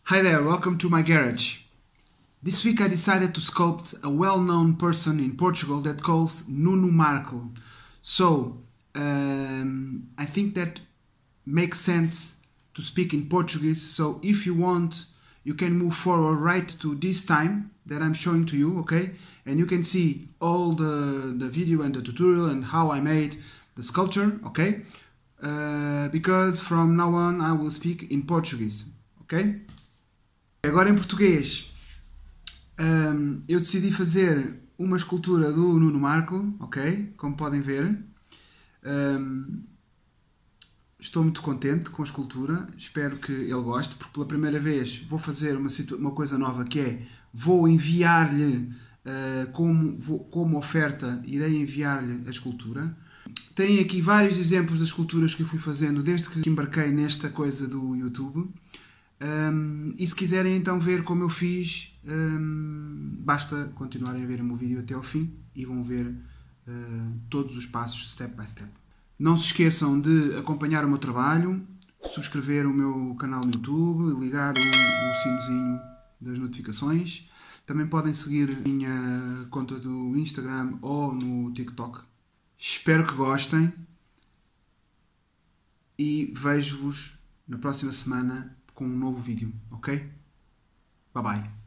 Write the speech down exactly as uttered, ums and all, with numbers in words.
Hi there, welcome to my garage. This week I decided to sculpt a well-known person in Portugal that calls Nuno Marco. So, um, I think that makes sense to speak in Portuguese. So if you want, you can move forward right to this time that I'm showing to you, okay? And you can see all the, the video and the tutorial and how I made the sculpture, okay? Uh, because from now on I will speak in Portuguese, okay? Agora em português, um, eu decidi fazer uma escultura do Nuno Marco, ok? Como podem ver. Um, estou muito contente com a escultura, espero que ele goste, porque pela primeira vez vou fazer uma, uma coisa nova, que é, vou enviar-lhe, uh, como, vou, como oferta, irei enviar-lhe a escultura. Tem aqui vários exemplos das esculturas que eu fui fazendo desde que embarquei nesta coisa do YouTube. Um, e se quiserem então ver como eu fiz, um, basta continuarem a ver o meu vídeo até ao fim e vão ver uh, todos os passos step by step. Não se esqueçam de acompanhar o meu trabalho, subscrever o meu canal no YouTube, ligar o, o sinozinho das notificações. Também podem seguir a minha conta do Instagram ou no TikTok. Espero que gostem e vejo-vos na próxima semana com um novo vídeo, ok? Bye bye.